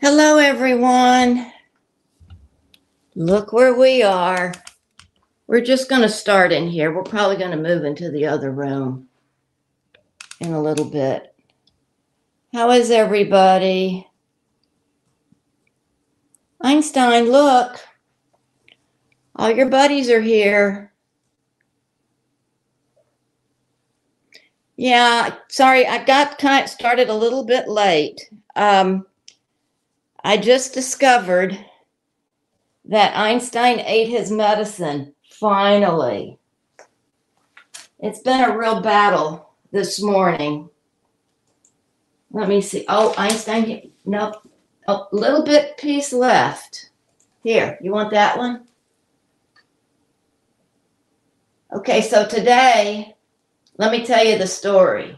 Hello, everyone. Look where we are. We're just going to start in here. We're probably going to move into the other room in a little bit. How is everybody? Einstein, look. All your buddies are here. Yeah, sorry, I got kind of started a little bit late. I just discovered that Einstein ate his medicine, finally. It's been a real battle this morning. Let me see. Oh, Einstein, nope. A little bit piece left. Here, you want that one? Okay, so today, let me tell you the story.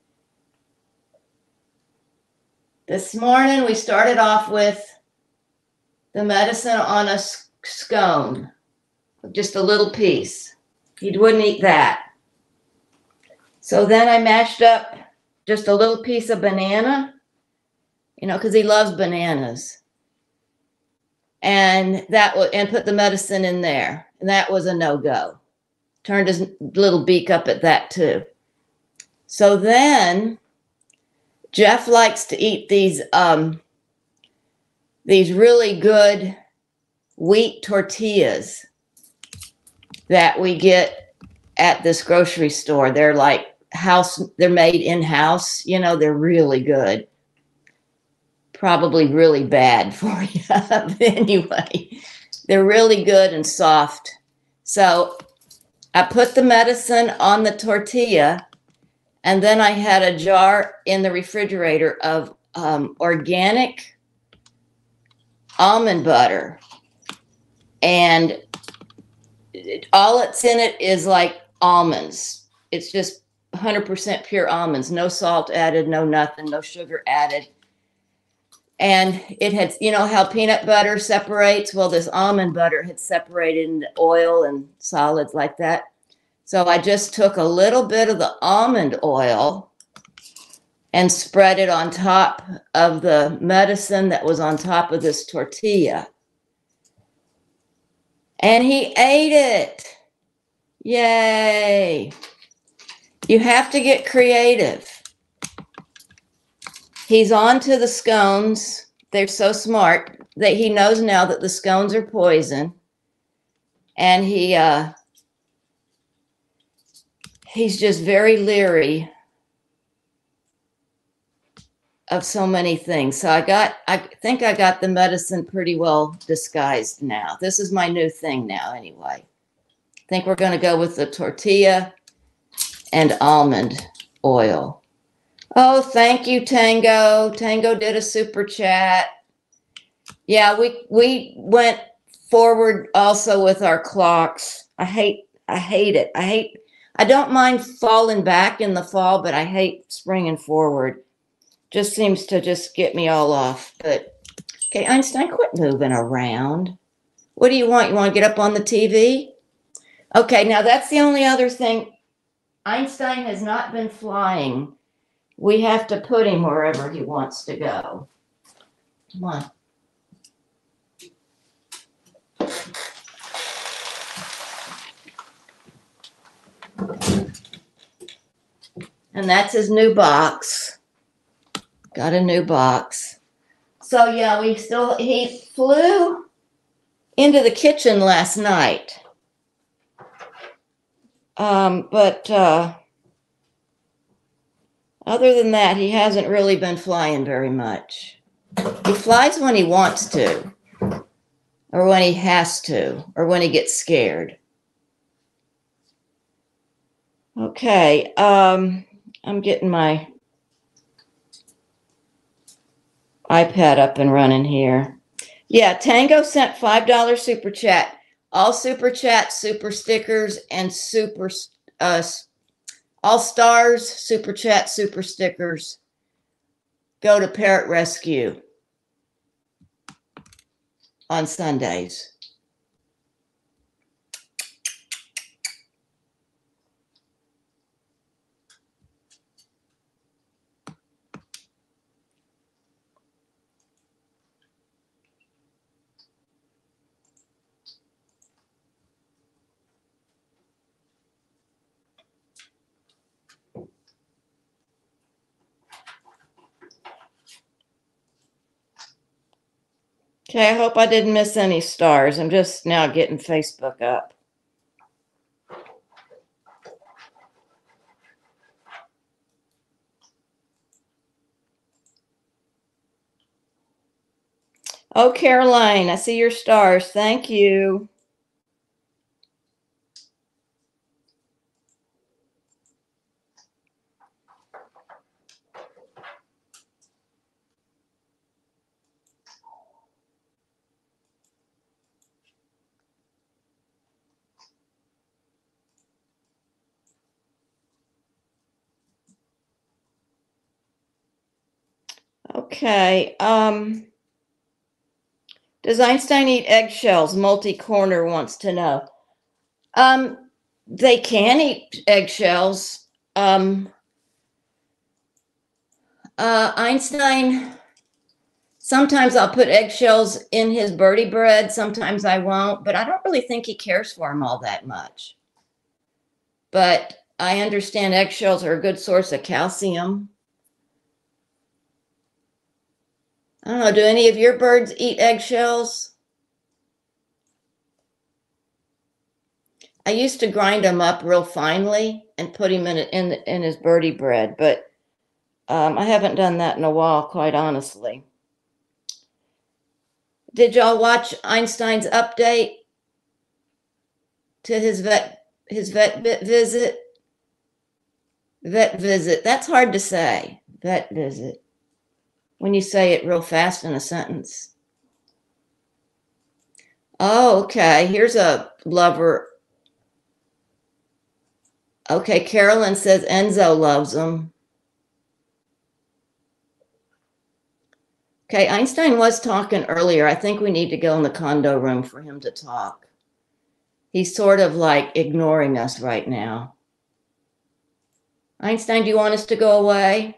This morning, we started off with the medicine on a scone, just a little piece. He wouldn't eat that. So then I mashed up just a little piece of banana, because he loves bananas. And put the medicine in there. And that was a no-go. Turned his little beak up at that too. So then Jeff likes to eat these really good wheat tortillas that we get at this grocery store. They're like they're made in-house, they're really good. Probably really bad for you. But anyway, they're really good and soft. So I put the medicine on the tortilla, and then I had a jar in the refrigerator of organic almond butter. And all it's in it is like almonds. It's just 100% pure almonds, no salt added, no nothing, no sugar added. And it had, how peanut butter separates? Well, this almond butter had separated into oil and solids like that. So I just took a little bit of the almond oil and spread it on top of the medicine that was on top of this tortilla. And he ate it. Yay. You have to get creative. He's on to the scones. They're so smart that he knows now that the scones are poison. And he's just very leery of so many things. So I think I got the medicine pretty well disguised now. This is my new thing now anyway. I think we're going to go with the tortilla and almond oil. Oh, thank you, Tango. Tango did a super chat. Yeah, we went forward also with our clocks. I hate it. I don't mind falling back in the fall, but I hate springing forward. Just seems to just get me all off. But okay, Einstein, quit moving around. What do you want? You want to get up on the TV? Okay, now that's the only other thing. Einstein has not been flying. We have to put him wherever he wants to go. Come on. And that's his new box. Got a new box. So yeah, he flew into the kitchen last night. But other than that, he hasn't really been flying very much. He flies when he wants to, or when he has to, or when he gets scared. Okay, I'm getting my iPad up and running here. Yeah, Tango sent $5 super chat. All super chats, super stickers, and all stars, super chat, super stickers go to Parrot Rescue on Sundays. Okay, I hope I didn't miss any stars. I'm just now getting Facebook up. Oh, Caroline, I see your stars. Thank you. Okay. Does Einstein eat eggshells? Multi-corner wants to know. They can eat eggshells. Einstein, sometimes I'll put eggshells in his birdie bread. Sometimes I won't, but I don't really think he cares for them all that much. But I understand eggshells are a good source of calcium. I don't know. Do any of your birds eat eggshells? I used to grind them up real finely and put him in his birdie bread, but I haven't done that in a while, quite honestly. Did y'all watch Einstein's update to his vet visit? Vet visit. That's hard to say. Vet visit. When you say it real fast in a sentence. Oh, okay. Here's a lover. Okay, Carolyn says Enzo loves them. Okay, Einstein was talking earlier. I think we need to go in the condo room for him to talk. He's sort of like ignoring us right now. Einstein, do you want us to go away?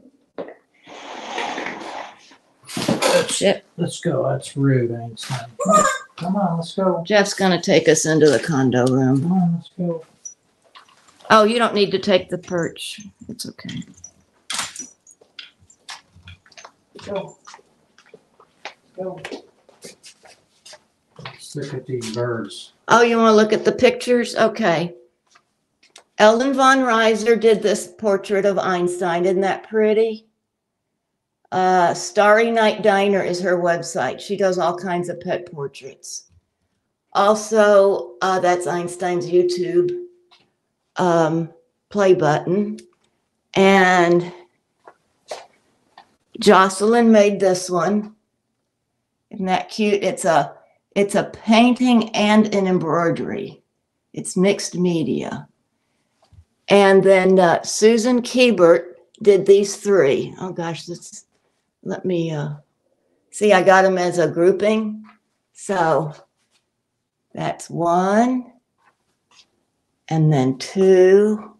Let's go. That's rude, Einstein. Come on, let's go. Jeff's going to take us into the condo room. Come on, let's go. Oh, you don't need to take the perch. It's okay. Let's go. Go. Let's look at these birds. Oh, you want to look at the pictures? Okay. Ellen von Reiser did this portrait of Einstein. Isn't that pretty? Starry Night Diner is her website. She does all kinds of pet portraits. Also, that's Einstein's YouTube play button. And Jocelyn made this one. Isn't that cute? It's a painting and an embroidery. It's mixed media. And then Susan Kiebert did these three. Oh gosh, let me see. I got them as a grouping. So that's one, and then two.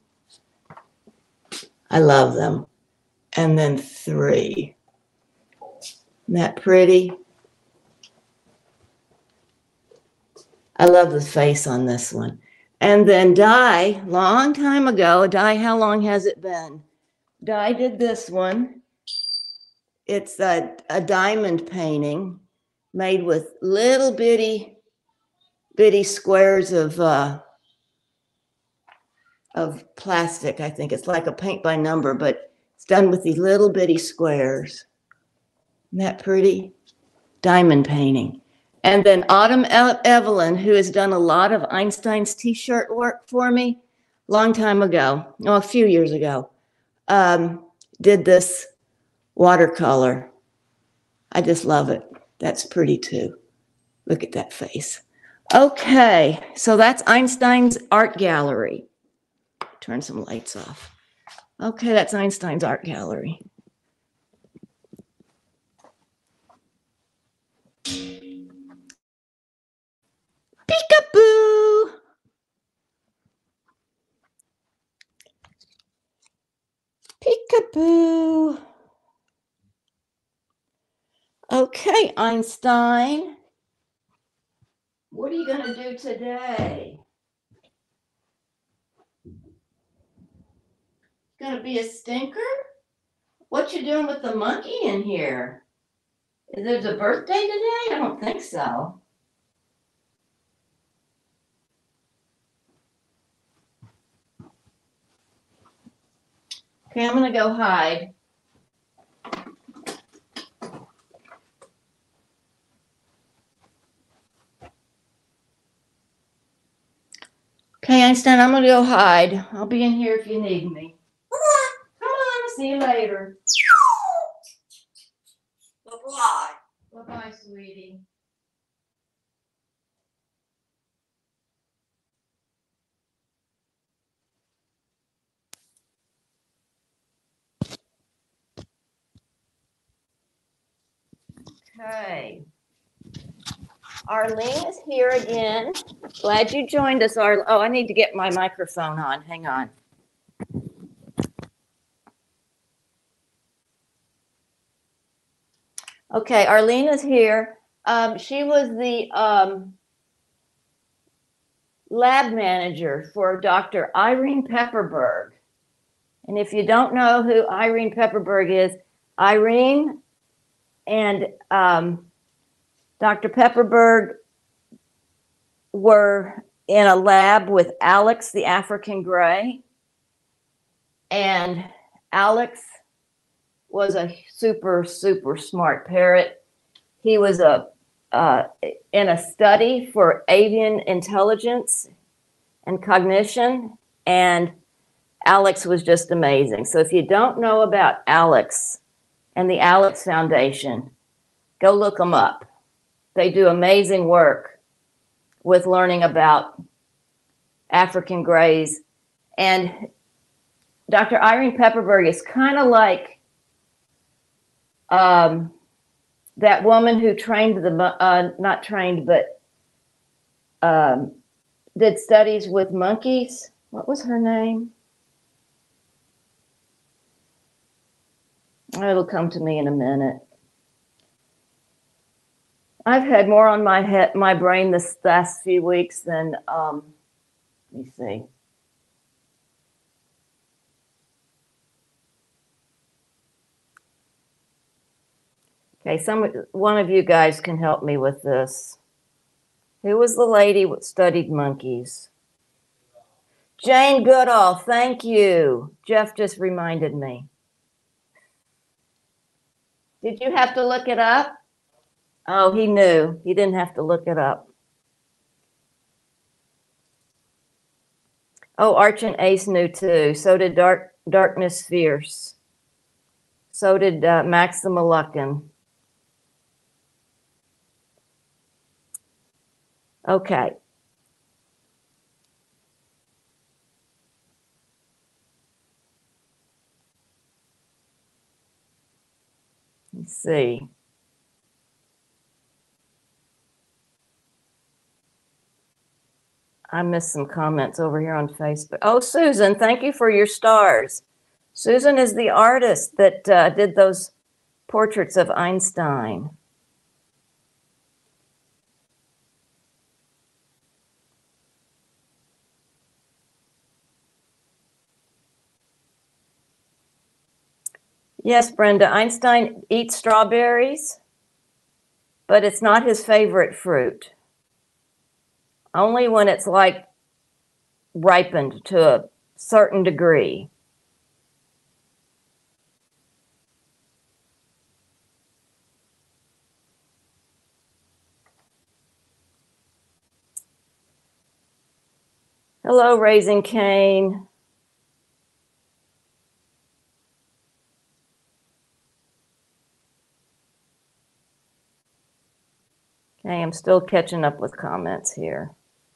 I love them. And then three. Isn't that pretty? I love the face on this one. And then Di, long time ago, Di, how long has it been? Di did this one. It's a diamond painting made with little bitty squares of plastic. I think it's like a paint by number, but it's done with these little bitty squares. Isn't that pretty? Diamond painting. And then Autumn Evelyn, who has done a lot of Einstein's t-shirt work for me, long time ago, a few years ago, did this watercolor. I just love it. That's pretty too. Look at that face. Okay, so that's Einstein's art gallery. Turn some lights off. Okay, that's Einstein's art gallery. Peekaboo! Peekaboo! Okay, Einstein. What are you going to do today? Going to be a stinker? What you doing with the monkey in here? There's a birthday today? I don't think so. Okay, I'm gonna go hide. Okay, Einstein, I'm gonna go hide. I'll be in here if you need me. Come on, see you later. Bye-bye. Bye-bye, sweetie. Okay. Arlene is here again. Glad you joined us, Arlene. Oh, I need to get my microphone on. Hang on. Okay, Arlene is here. She was the lab manager for Dr. Irene Pepperberg. And if you don't know who Irene Pepperberg is, Irene and Dr. Pepperberg were in a lab with Alex, the African Grey. And Alex was a super, super smart parrot. He was in a study for avian intelligence and cognition, and Alex was just amazing. So if you don't know about Alex and the Alex Foundation, go look them up. They do amazing work with learning about African Greys. And Dr. Irene Pepperberg is kind of like that woman who trained not trained, but did studies with monkeys. What was her name? It'll come to me in a minute. I've had more on my brain this last few weeks than, let me see. Okay, one of you guys can help me with this. Who was the lady who studied monkeys? Jane Goodall, thank you. Jeff just reminded me. Did you have to look it up? Oh, he knew. He didn't have to look it up. Oh, Arch and Ace knew too. So did Darkness Fierce. So did Max the Moluccan. Okay. Let's see. I missed some comments over here on Facebook. Oh, Susan, thank you for your stars. Susan is the artist that did those portraits of Einstein. Yes, Brenda, Einstein eats strawberries, but it's not his favorite fruit. Only when it's like ripened to a certain degree. Hello, Raising Cane. Okay, I'm still catching up with comments here.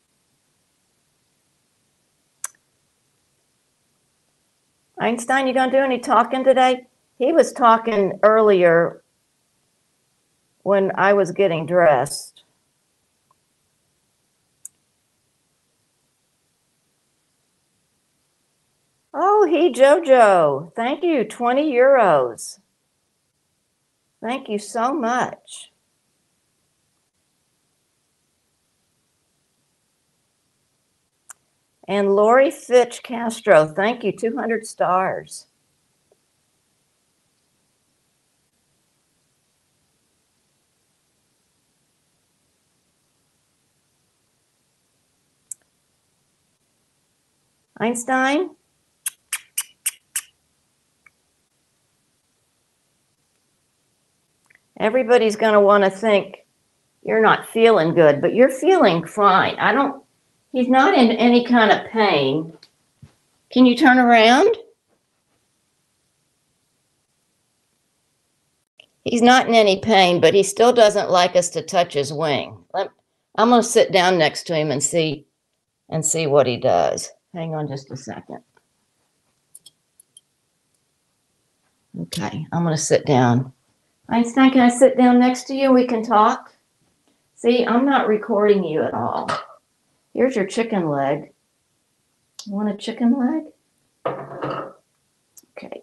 Einstein, you gonna do any talking today? He was talking earlier when I was getting dressed. Oh, Jojo, thank you, 20 euros. Thank you so much. And Lori Fitch Castro, thank you, 200 stars. Einstein? Everybody's going to want to think you're not feeling good, but you're feeling fine. He's not in any kind of pain. Can you turn around? He's not in any pain, but he still doesn't like us to touch his wing. I'm going to sit down next to him and see what he does. Hang on just a second. Okay, I'm going to sit down. Einstein, can I sit down next to you? We can talk. See, I'm not recording you at all. Here's your chicken leg. You want a chicken leg? Okay.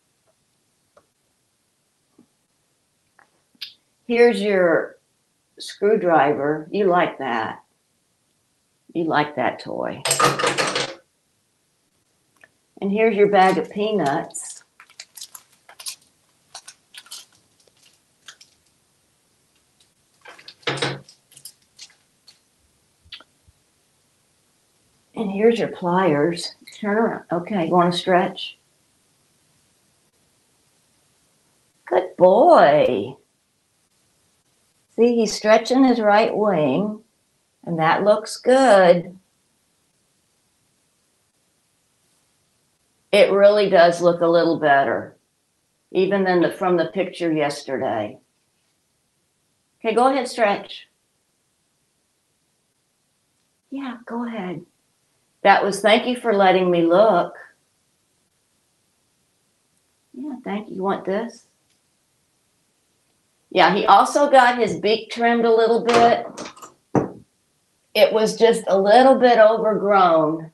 Here's your screwdriver. You like that. You like that toy. And here's your bag of peanuts. And here's your pliers. Turn around. Okay, you want to stretch? Good boy. See, he's stretching his right wing, and that looks good. It really does look a little better, even than from the picture yesterday. Okay, go ahead, stretch. Yeah, go ahead. Thank you for letting me look. Yeah, thank you. You want this? Yeah, he also got his beak trimmed a little bit. It was just a little bit overgrown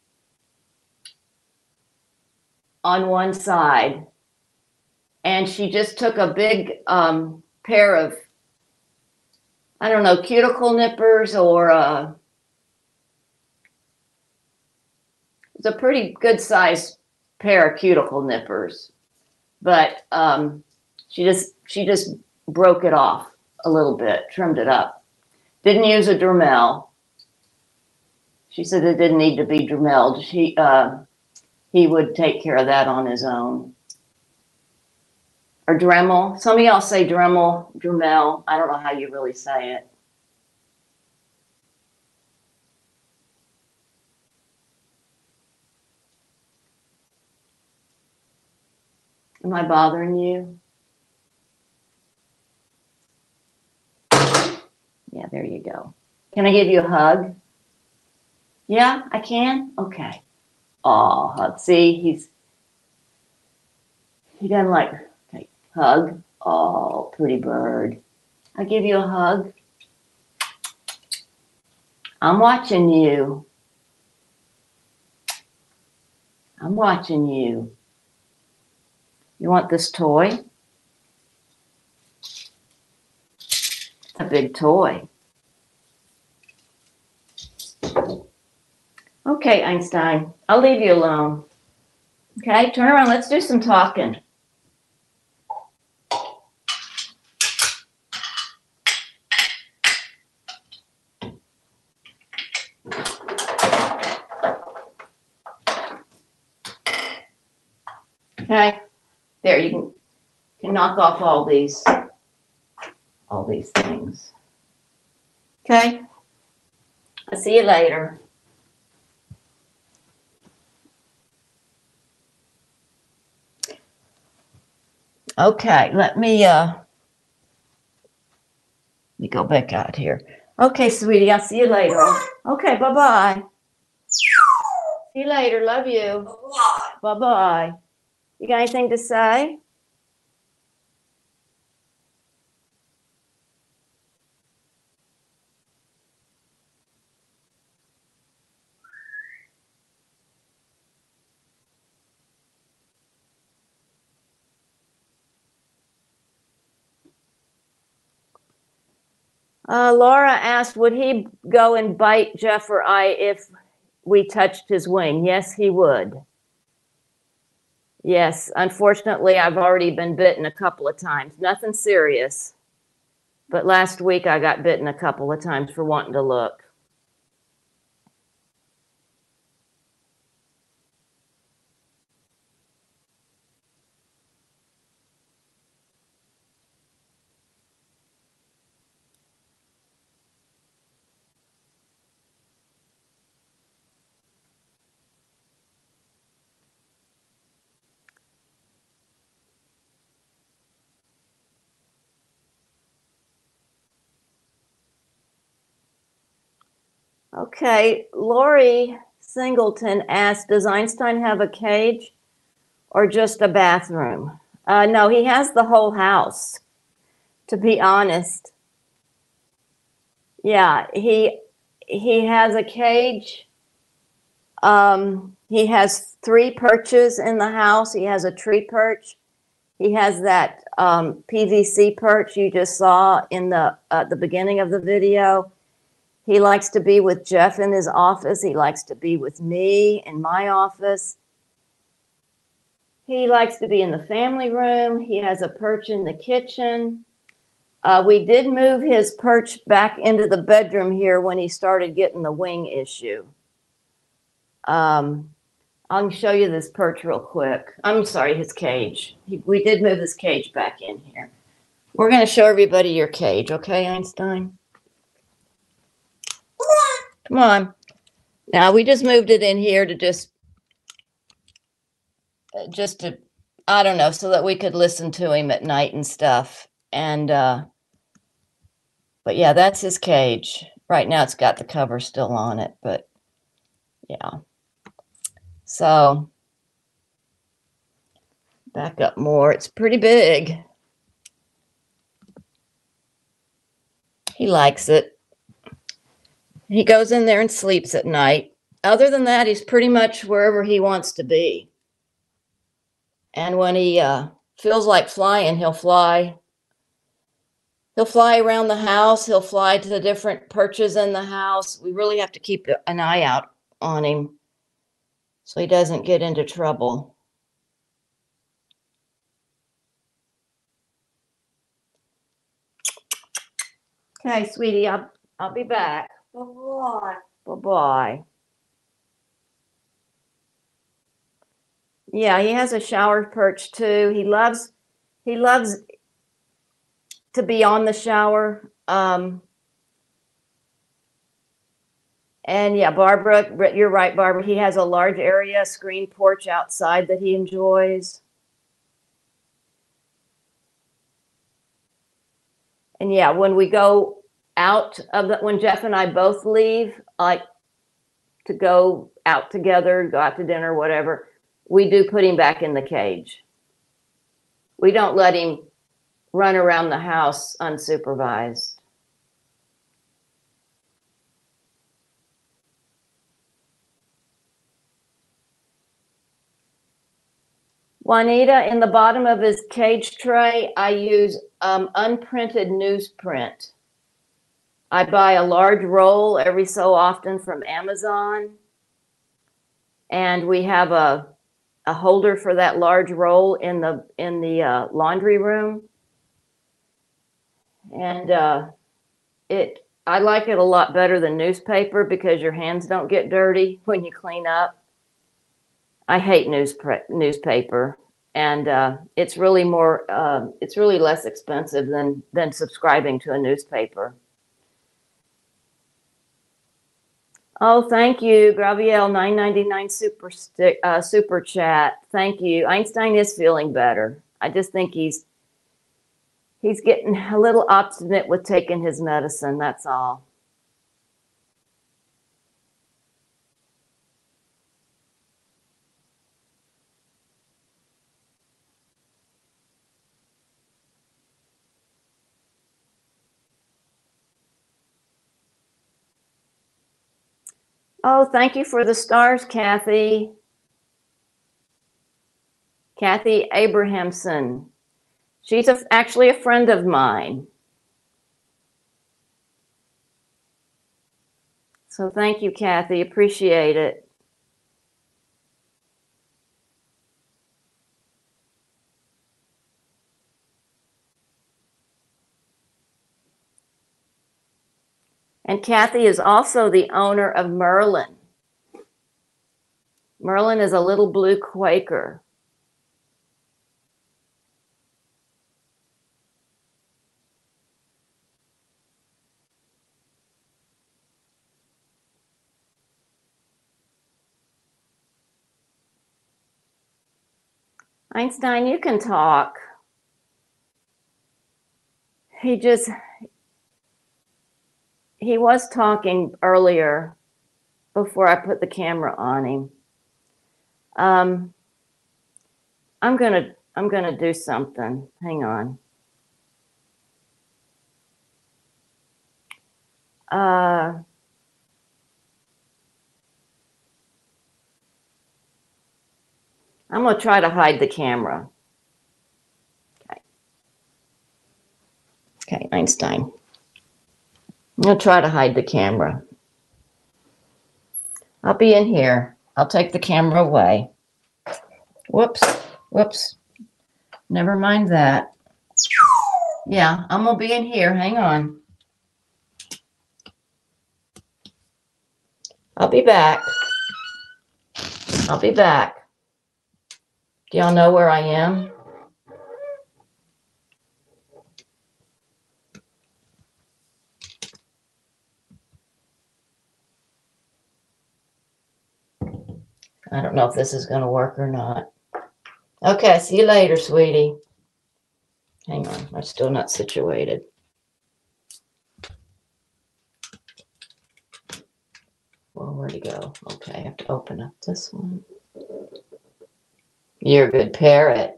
on one side. And she just took a big pair of, I don't know, cuticle nippers or it's a pretty good sized pair of cuticle nippers. But she just broke it off a little bit, trimmed it up. Didn't use a Dremel. She said it didn't need to be Dremelled. He would take care of that on his own. Or Dremel. Some of y'all say Dremel, Dremel. I don't know how you really say it. Am I bothering you? Yeah, there you go. Can I give you a hug? Yeah, I can? Okay. Oh, hug. See, he doesn't like, okay, hug. Oh, pretty bird. I give you a hug. I'm watching you. I'm watching you. You want this toy? It's a big toy. Okay, Einstein, I'll leave you alone. Okay, turn around. Let's do some talking. Okay, there, you can knock off all these things. Okay, I'll see you later. Okay, let me go back out here. Okay, sweetie, I'll see you later. Okay, bye-bye. See you later. Love you. Bye-bye. You got anything to say? Laura asked, would he go and bite Jeff or I if we touched his wing? Yes, he would. Yes, unfortunately, I've already been bitten a couple of times. Nothing serious. But last week, I got bitten a couple of times for wanting to look. Okay, Lori Singleton asked, does Einstein have a cage or just a bathroom? No, he has the whole house, to be honest. Yeah, he has a cage. He has 3 perches in the house. He has a tree perch. He has that PVC perch you just saw in the beginning of the video. He likes to be with Jeff in his office. He likes to be with me in my office. He likes to be in the family room. He has a perch in the kitchen. We did move his perch back into the bedroom here when he started getting the wing issue. I'll show you this perch real quick. I'm sorry, his cage. We did move his cage back in here. We're going to show everybody your cage, okay, Einstein? Come on. Now, we just moved it in here to just to, I don't know, so that we could listen to him at night and stuff. And, but yeah, that's his cage. Right now it's got the cover still on it, but yeah. So, back up more. It's pretty big. He likes it. He goes in there and sleeps at night. Other than that, he's pretty much wherever he wants to be. And when he feels like flying, he'll fly. He'll fly around the house. He'll fly to the different perches in the house. We really have to keep an eye out on him so he doesn't get into trouble. Okay, sweetie, I'll be back. Bye-bye. Bye-bye. Yeah, he has a shower perch too. He loves to be on the shower. And yeah, Barbara, you're right, Barbara. He has a large area, screen porch outside that he enjoys. And yeah, when we go out of when Jeff and I both leave, like to go out together, go out to dinner, whatever, we do put him back in the cage. We don't let him run around the house unsupervised. Juanita, in the bottom of his cage tray, I use unprinted newsprint. I buy a large roll every so often from Amazon. And we have a holder for that large roll in the laundry room. And I like it a lot better than newspaper because your hands don't get dirty when you clean up. I hate newspaper, and it's really it's really less expensive than subscribing to a newspaper. Oh, thank you, Graviel, $9.99 super chat. Thank you. Einstein is feeling better. I just think he's getting a little obstinate with taking his medicine. That's all. Oh, thank you for the stars, Kathy. Kathy Abrahamson. She's actually a friend of mine. So thank you, Kathy. Appreciate it. And Kathy is also the owner of Merlin. Merlin is a little blue Quaker. Einstein, you can talk. He was talking earlier, before I put the camera on him. I'm gonna do something. Hang on. I'm gonna try to hide the camera. Okay, Einstein. I'm gonna try to hide the camera. I'll be in here. I'll take the camera away. Whoops, whoops. Never mind that. Yeah, I'm gonna be in here. Hang on. I'll be back. I'll be back. Do y'all know where I am? I don't know if this is gonna work or not. Okay, see you later, sweetie. Hang on, I'm still not situated. Well, where'd he go? Okay, I have to open up this one. You're a good parrot.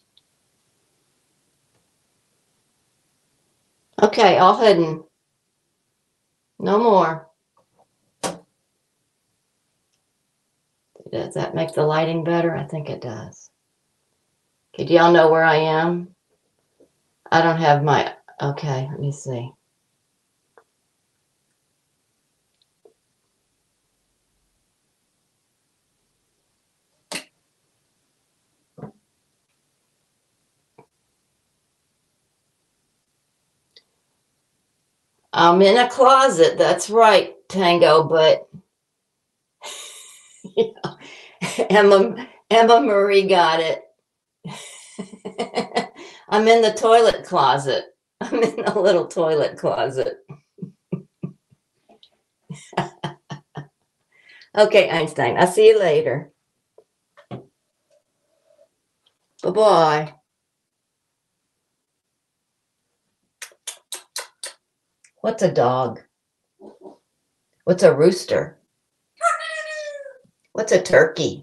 Okay, all hidden. No more. Does that make the lighting better? I think it does. Okay, do y'all know where I am? I don't have my, okay, let me see. I'm in a closet, that's right, Tango, but yeah, Emma Marie got it. I'm in the toilet closet. I'm in a little toilet closet. Okay, Einstein, I'll see you later. Bye-bye. What's a dog? What's a rooster? What's a turkey?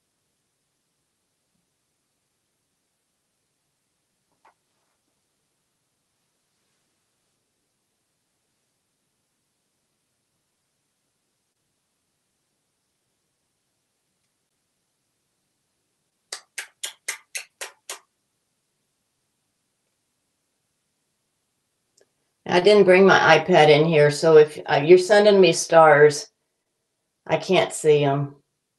I didn't bring my iPad in here, so if you're sending me stars, I can't see them.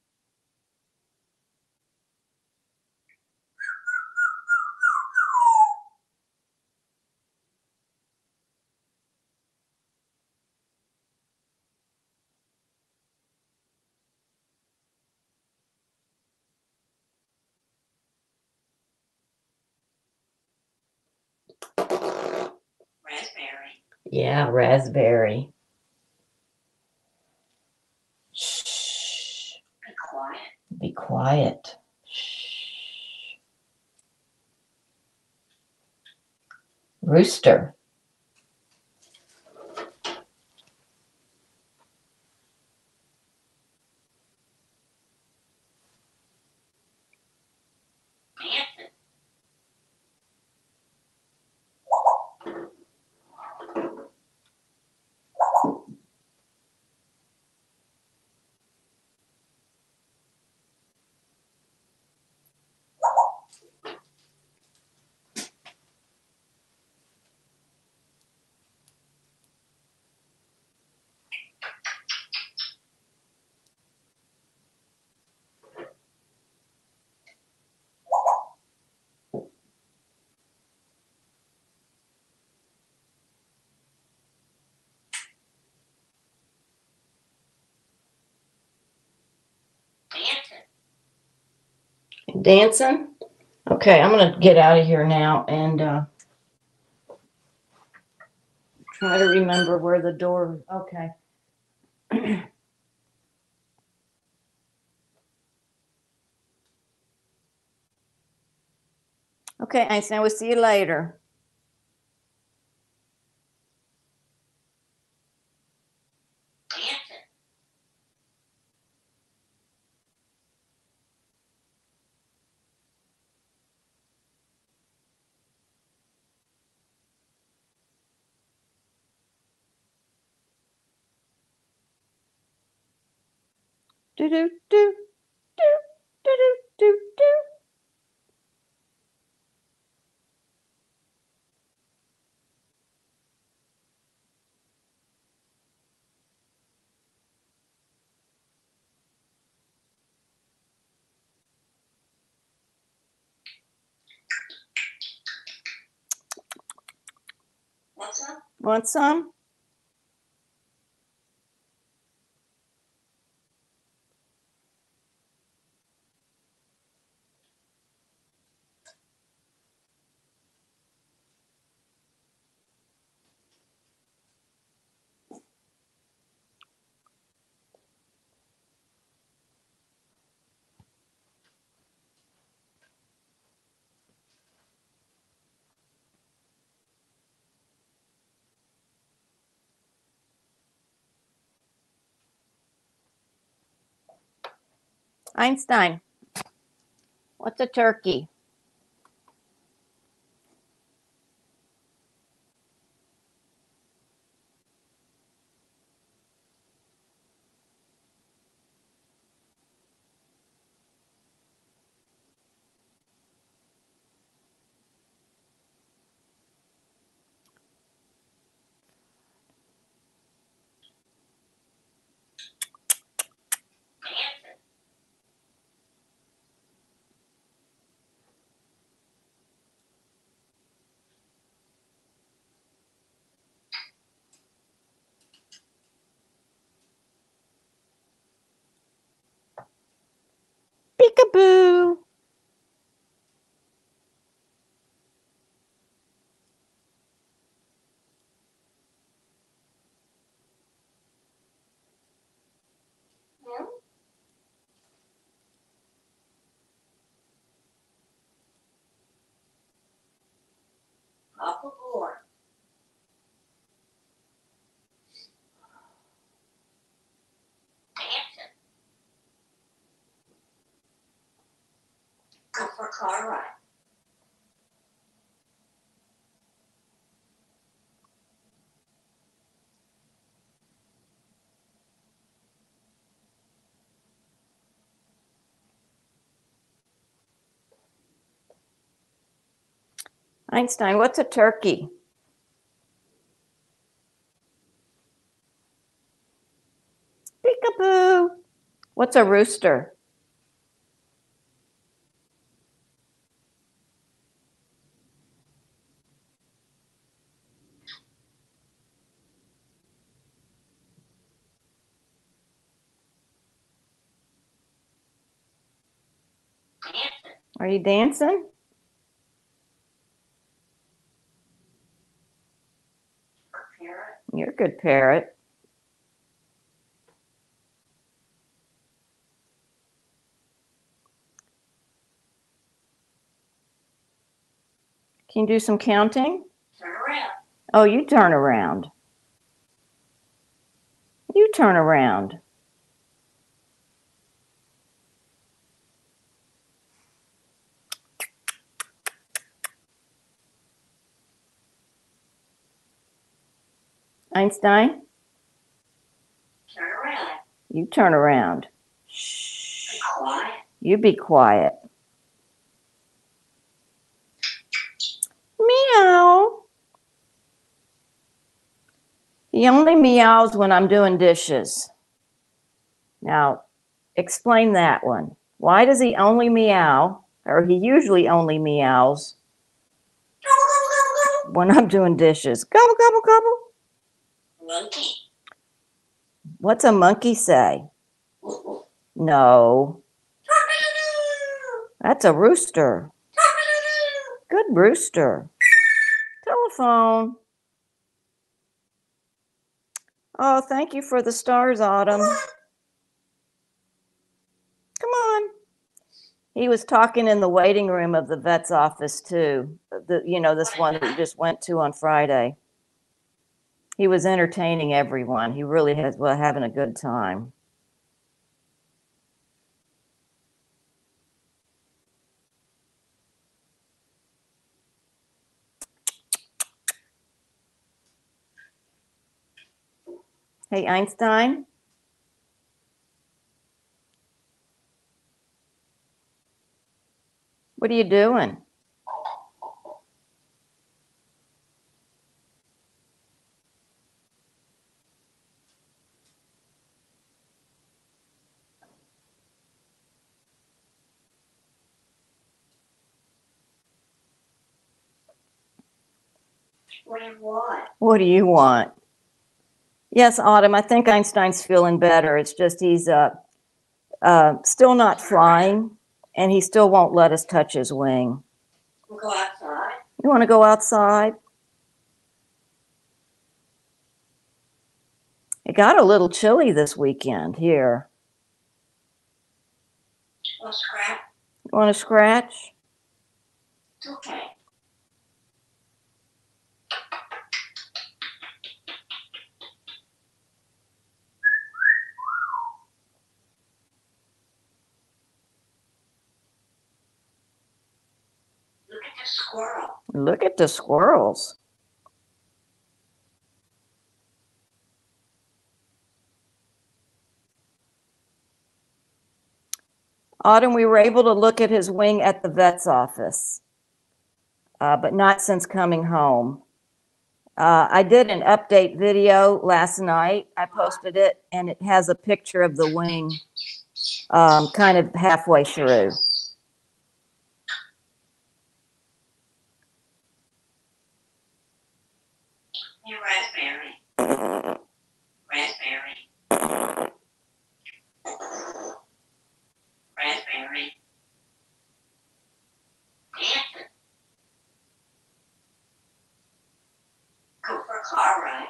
Raspberry. Yeah, raspberry. Shh. Be quiet. Be quiet. Shh. Rooster. Dancing. Dancing? Okay, I'm going to get out of here now and try to remember where the door. Okay. Okay, Einstein, we'll see you later. Dancing. Do do do do do do do. Want some? Want some? Einstein, what's a turkey? Dancing. Peekaboo. Hmm? Hop aboard. Dancing. Go for a car ride. Einstein, what's a turkey? Peekaboo. What's a rooster? Dancing. Are you dancing? Parrot. You're a good parrot. Can you do some counting? Turn around. Oh, you turn around. You turn around. Einstein, Turn around. you turn around. Be Shh. quiet. You be quiet. Meow. He only meows when I'm doing dishes. Now, explain that one. Why does he only meow, or he usually only meows when I'm doing dishes? Gobble, gobble, gobble. Monkey. What's a monkey say? No, that's a rooster. Good rooster. Telephone. Oh, thank you for the stars, Autumn. Come on. He was talking in the waiting room of the vet's office too. This one that we just went to on Friday. He was entertaining everyone. He really was having a good time. Hey, Einstein. What are you doing? What do you want? What do you want? Yes, Autumn, I think Einstein's feeling better. It's just he's still not flying, and he still won't let us touch his wing. We'll go outside. You want to go outside? It got a little chilly this weekend here. We'll scrap. You want to scratch? It's okay. Look at the squirrel. Look at the squirrels. Autumn, we were able to look at his wing at the vet's office, but not since coming home. I did an update video last night. I posted it, and it has a picture of the wing kind of halfway through. Hey, raspberry. Raspberry. Raspberry. Dancing. Go for a car ride.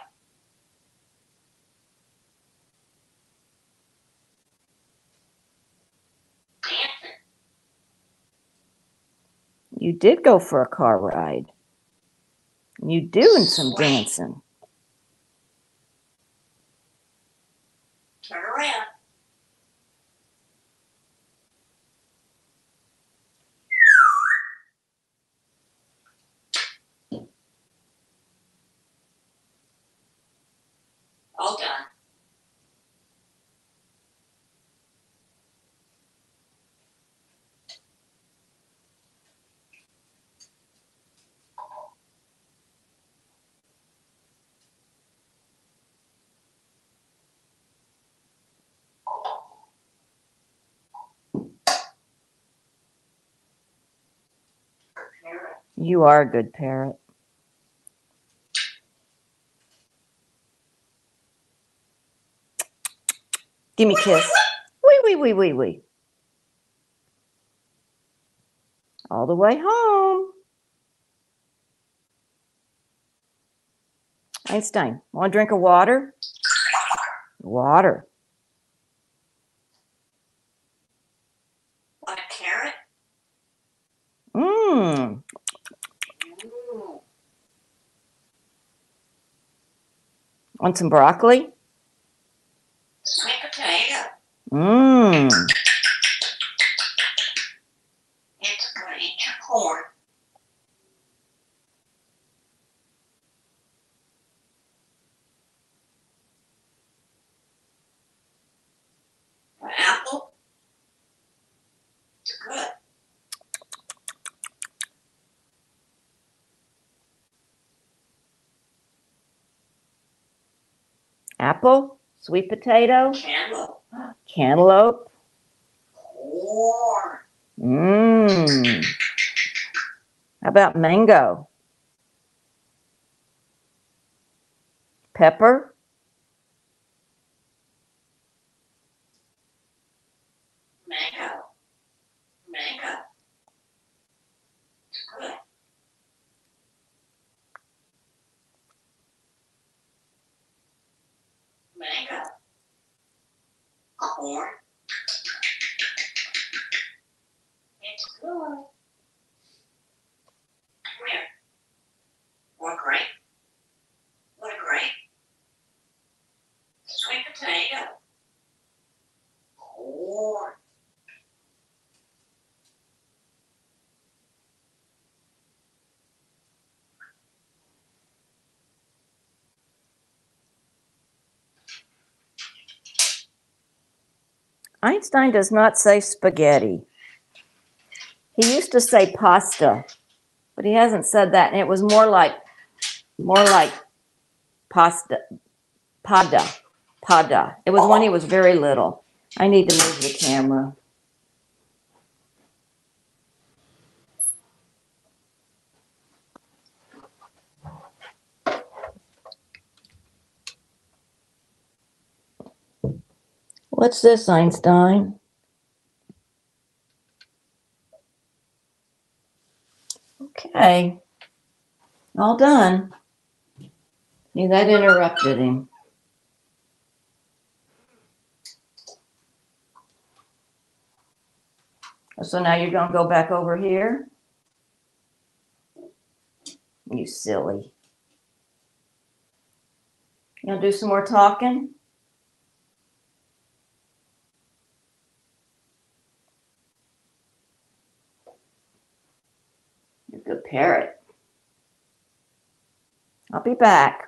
Dancing. You did go for a car ride. You doing some dancing. Turn around. All done. Parrot. You are a good parrot. Give me a kiss. Wee, wee, wee, wee, wee. All the way home. Einstein, want a drink of water? Water. Want a carrot? Mmm. Ooh. Want some broccoli? Sweet potato. Mmm. It's good. Eat your corn. An apple. It's good. Apple? Sweet potato? Cantaloupe. Cantaloupe? Corn. Mmm. How about mango? Pepper? Mango. Mango. It's good. Mango. Corn. It's good. Come here. What grape? What a grape. Sweet potato. Corn. Einstein does not say spaghetti. He used to say pasta, but he hasn't said that. And it was more like pasta, pada. It was when he was very little. I need to move the camera. What's this, Einstein? Okay. All done. See, that interrupted him. So now you're going to go back over here? You silly. You going to do some more talking? You're a good parrot. I'll be back.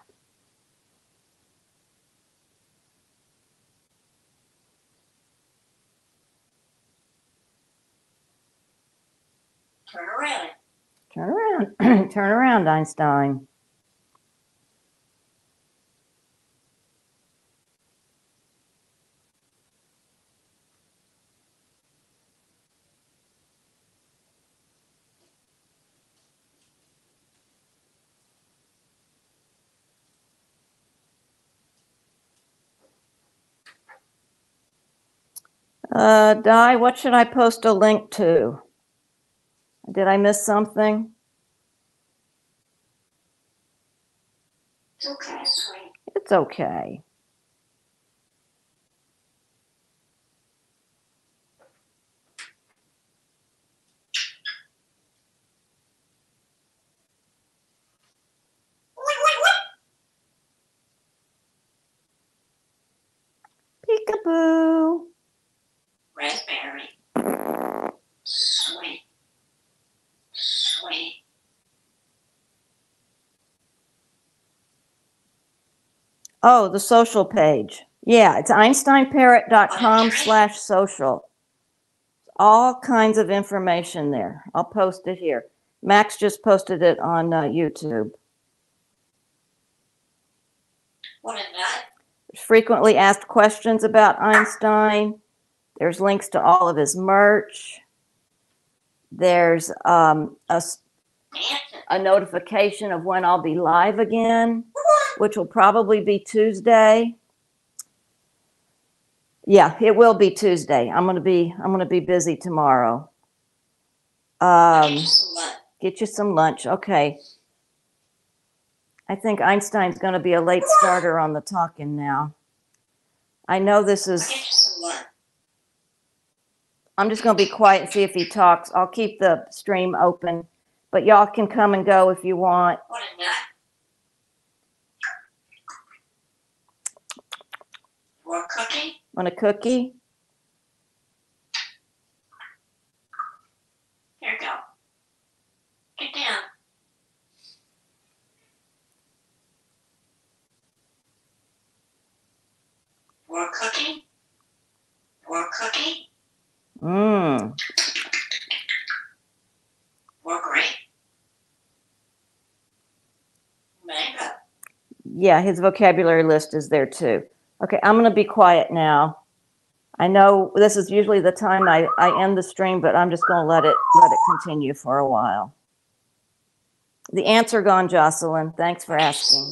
Turn around. Turn around. Turn around, Einstein. Di, what should I post a link to? Did I miss something? It's okay, sweet. It's okay. Peekaboo. Raspberry. Sweet. Sweet. Oh, the social page. Yeah, it's einsteinparrot.com/social. All kinds of information there. I'll post it here. Max just posted it on YouTube. What a nut. Frequently asked questions about Einstein. There's links to all of his merch. There's a notification of when I'll be live again, which will probably be Tuesday. Yeah, it will be Tuesday. I'm gonna be busy tomorrow. Get you some lunch. Okay. I think Einstein's gonna be a late starter on the talking now. I know this is. I'm just gonna be quiet and see if he talks. I'll keep the stream open, but y'all can come and go if you want. What a nut. Want a cookie? Want a cookie? Here you go. Get down. Want a cookie? Want a cookie? Mmm. Want grape? Mango. Yeah, his vocabulary list is there too. Okay, I'm gonna be quiet now. I know this is usually the time I end the stream, but I'm just gonna let it continue for a while. The ants are gone, Jocelyn. Thanks for asking.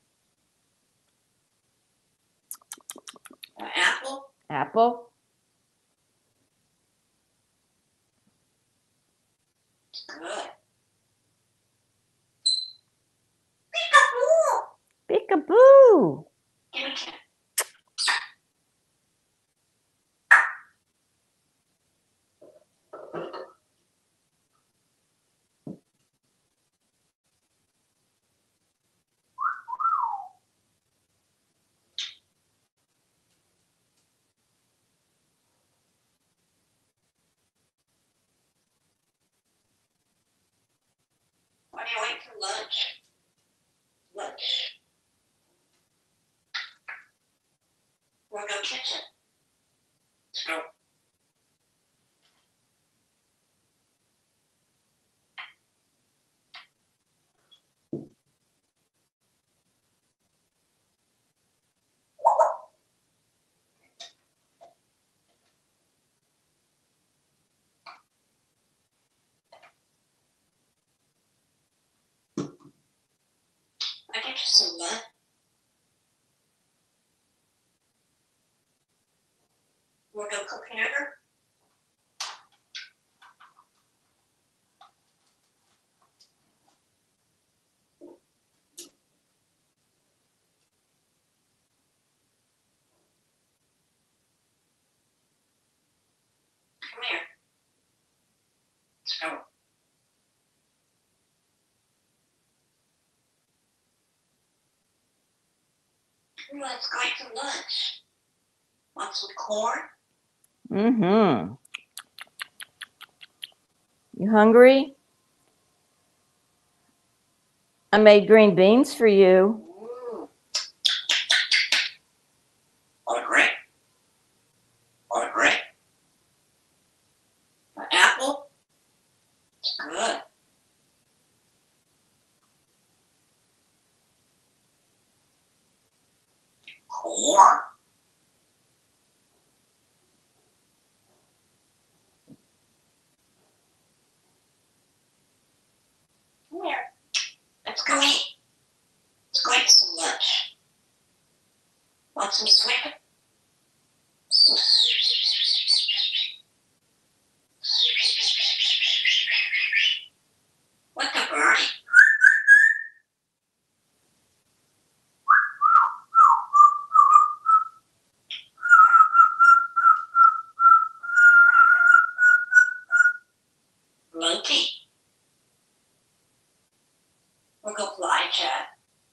Apple? Apple? Good. Peekaboo! Give me a Why do you wait for lunch? Lunch. We'll go kitchen. Let's go. you some lunch. We'll go cooking dinner. Come here. Let's go. Let's go eat some lunch. Want some corn? Mm-hmm. You hungry? I made green beans for you. What a grape. What a grape. An apple? It's good. Corn? Come here. Let's go eat. Let's go eat some lunch. Want some sweet? What the birdie? Monkey. We'll go fly chat.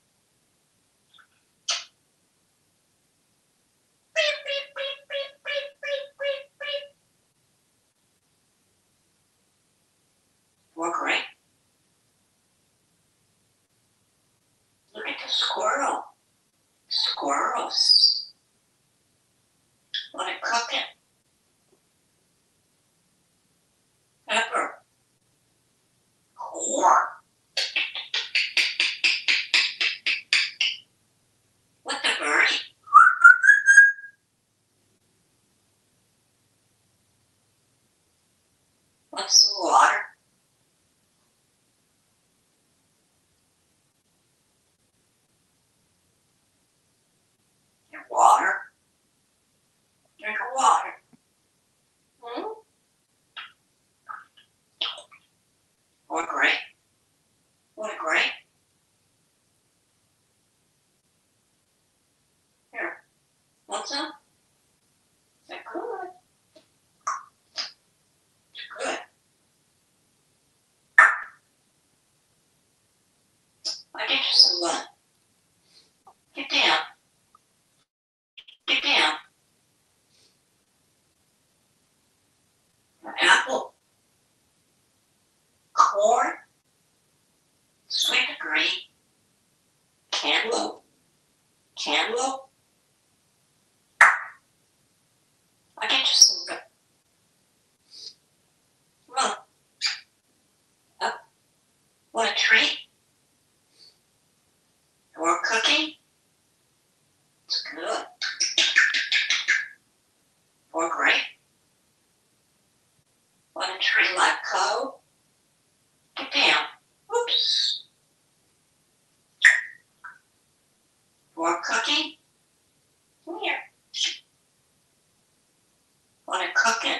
We're great. Look at the squirrel. Squirrels. Want to cook it? Pepper. Corn. What the birdie? Want some water? Your water? Drink of water. Hmm? What a grape. What a grape. Here. Want some? Is that good? It's good. I'll get you some lunch. Get down. Get down. An apple. Corn. Sweet green. Cantaloupe. Cantaloupe. I'll get you some good. Come on. Up. Want a treat? Or cookie? It's good. Or grape? Want a tree like coal? Get down. Oops. Or cookie? Come here. Want to cook it?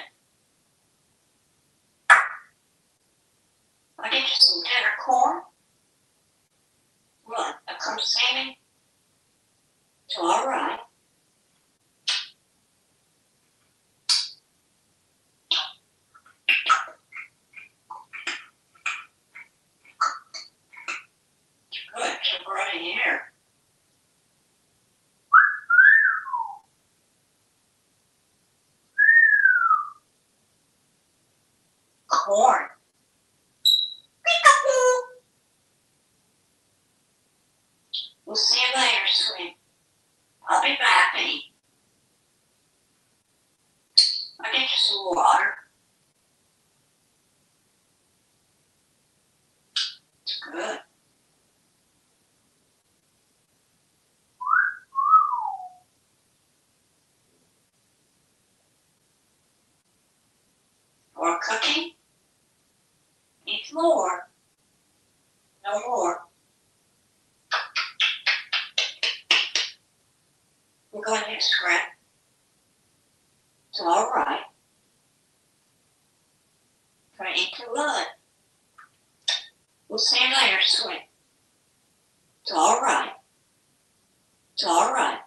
I'll get you some dinner corn. Come on, I'll come see me. It's all right. Good, you're right here. Corn. Peekaboo. We'll see you later, sweet. I'll be back, honey. I'll get you some water. It's good. Or cookie? Eat more. No more. Hey, Scrap. It's all right. Try to eat your blood. We'll see you later, sweet. It's all right. It's all right.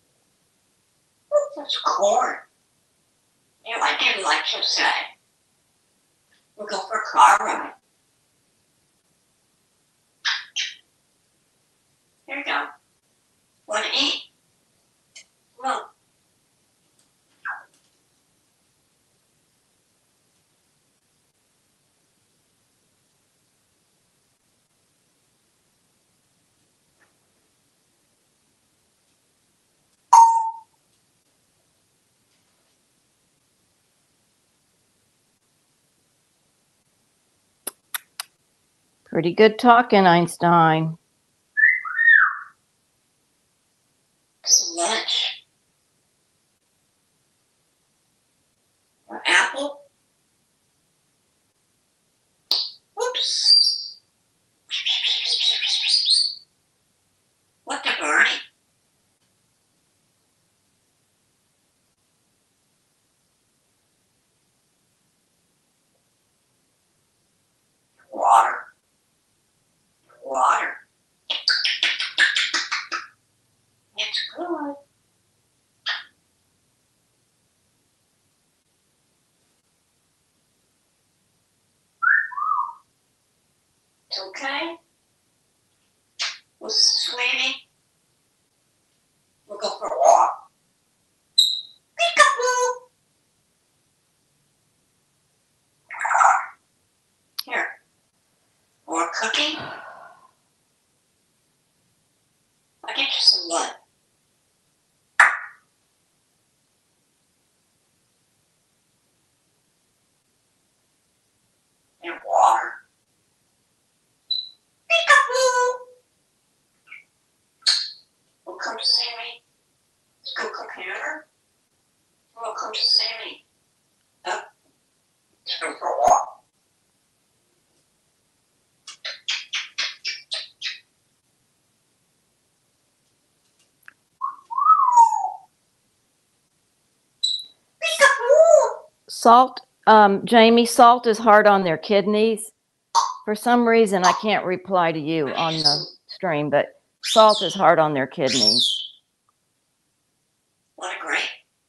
That's corn. Yeah, I didn't like to say. We'll go for a car ride. Here you go. Want to eat? Come on. Pretty good talking, Einstein. Some lunch. An apple. Whoops. What the Bernie? Water. Water. It's good. It's okay. Well, sweetie, we'll go for a walk. Peekaboo. Here. More cookie. I'll get you some blood. And water. Peekaboo. We'll come to see me. Let's go cook dinner. We'll come to see me. Up. Let's go for a walk. Peekaboo. Salt, Jamie, salt is hard on their kidneys. For some reason, I can't reply to you on the stream, but salt is hard on their kidneys. What a great.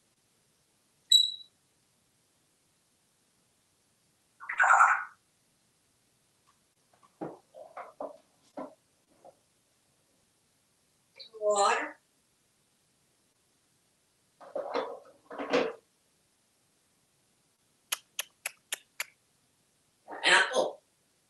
Water. Apple.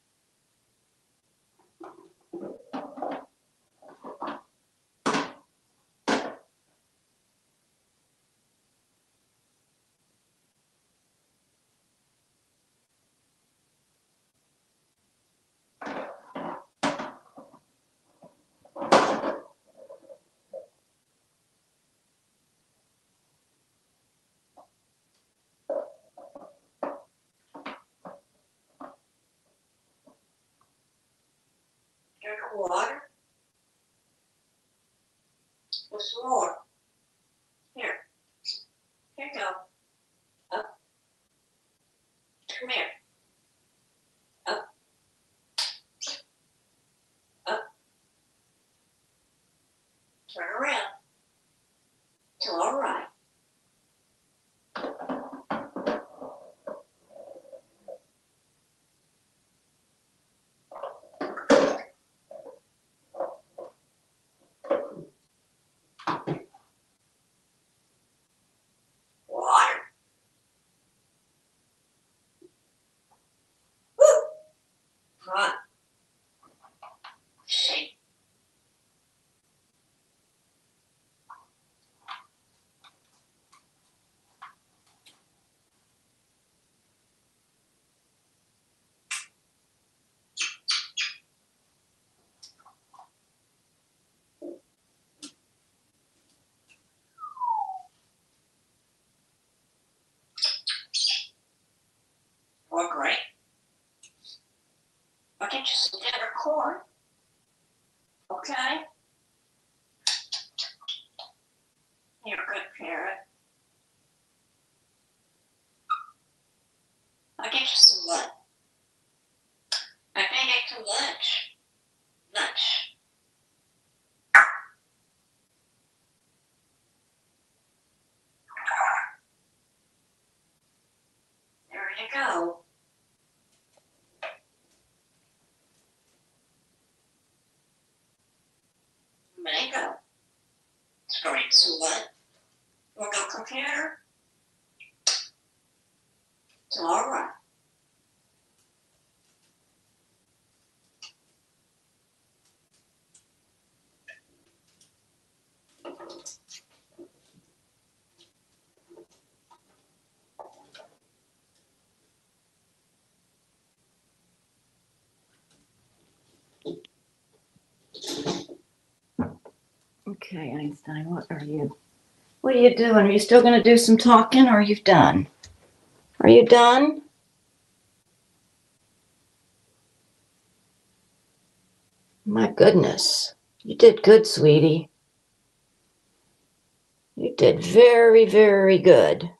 Drink water. What's more? Here. Here you go. Up. Come here. Up. Up. Turn around. It's all right. Water. Woo! Hot. Shake. Or great. I'll get you some dinner corn. Okay? You're a good Parrot. I'll get you some lunch. I can get some lunch. Lunch. There you go. Mango. Let's go eat some lunch. Want to go computer? It's all right. Okay, Einstein, what are you doing? Are you still going to do some talking, or are you done? Are you done? My goodness. You did good, sweetie. You did very, very good.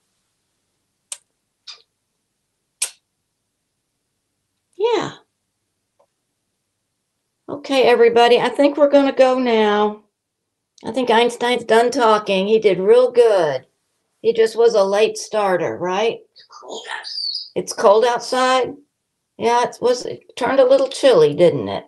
Yeah. Okay, everybody. I think we're going to go now. I think Einstein's done talking. He did real good. He just was a late starter, right? It's cold out. It's cold outside? Yeah, it turned a little chilly, didn't it?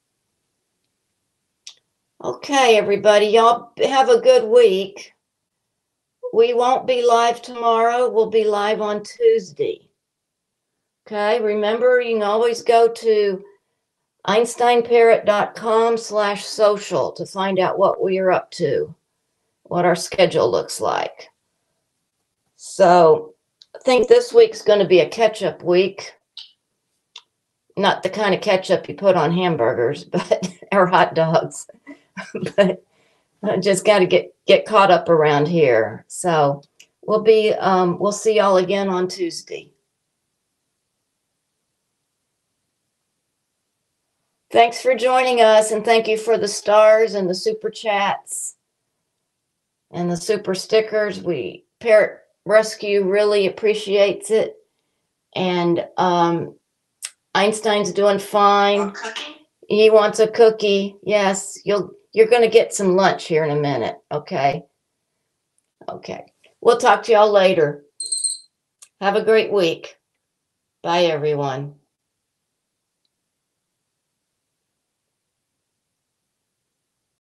Okay, everybody. Y'all have a good week. We won't be live tomorrow. We'll be live on Tuesday. Okay, remember, you can always go to einsteinparrot.com/social to find out what we are up to, what our schedule looks like. So I think this week's going to be a catch-up week. Not the kind of ketchup you put on hamburgers, but or hot dogs. But I just got to get caught up around here. So we'll see y'all again on Tuesday. Thanks for joining us, and thank you for the stars and the super chats and the super stickers. Parrot Rescue really appreciates it. And Einstein's doing fine. Cooking? He wants a cookie. Yes, you're going to get some lunch here in a minute. Okay. Okay. We'll talk to y'all later. Have a great week. Bye, everyone.